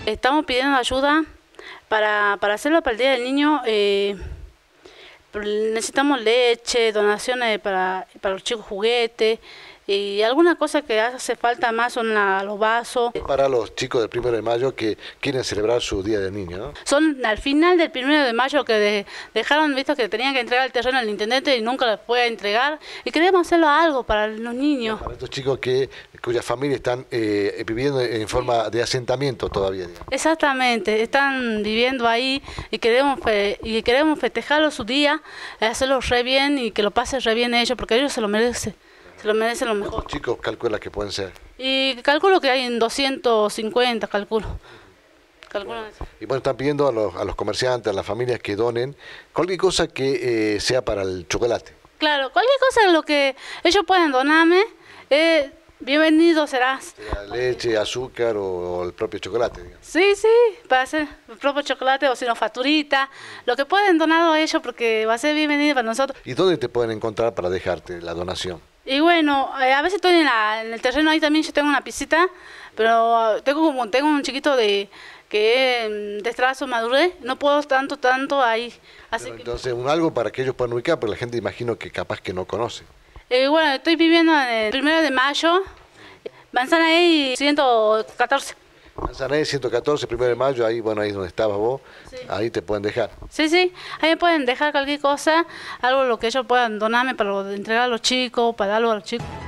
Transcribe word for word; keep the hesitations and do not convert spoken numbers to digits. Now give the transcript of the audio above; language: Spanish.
Estamos pidiendo ayuda para, para hacerlo para el Día del Niño. Eh, necesitamos leche, donaciones para, para los chicos, juguetes y algunas cosas que hace falta más son la, los vasos. Para los chicos del primero de mayo que quieren celebrar su Día del Niño, ¿no? Son al final del primero de mayo que de, dejaron visto que tenían que entregar el terreno al intendente y nunca les puede entregar, y queremos hacerlo algo para los niños. Para estos chicos que cuyas familias están eh, viviendo en forma de asentamiento todavía, digamos. Exactamente, están viviendo ahí y queremos fe, y queremos festejarlo su día, hacerlo re bien y que lo pase re bien ellos, porque ellos se lo merecen. Se lo merecen lo mejor. ¿Cuántos chicos calcula que pueden ser? Y calculo que hay en doscientos cincuenta, calculo. calculo bueno, y bueno, están pidiendo a los, a los comerciantes, a las familias que donen cualquier cosa que eh, sea para el chocolate. Claro, cualquier cosa lo que ellos puedan donarme, eh, bienvenido serás. Sea leche, azúcar o, o el propio chocolate, digamos. Sí, sí, para hacer el propio chocolate o si no facturita, lo que pueden donar a ellos porque va a ser bienvenido para nosotros. ¿Y dónde te pueden encontrar para dejarte la donación? Y bueno, eh, a veces estoy en, la, en el terreno, ahí también yo tengo una piscita, pero tengo como tengo un chiquito de que de trazo madurez, no puedo tanto, tanto ahí. Así Pero que, entonces, un algo para que ellos puedan ubicar, pero la gente imagino que capaz que no conoce. eh, bueno, estoy viviendo en el primero de mayo, Manzana E ciento catorce. Manzanares ciento catorce, primero de mayo, ahí, bueno, ahí es donde estabas vos, sí. Ahí te pueden dejar. Sí, sí, ahí me pueden dejar cualquier cosa, algo lo que ellos puedan donarme para entregar a los chicos, para darlo a los chicos.